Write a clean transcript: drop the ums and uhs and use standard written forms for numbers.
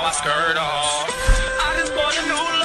my skirt off. I just bought a new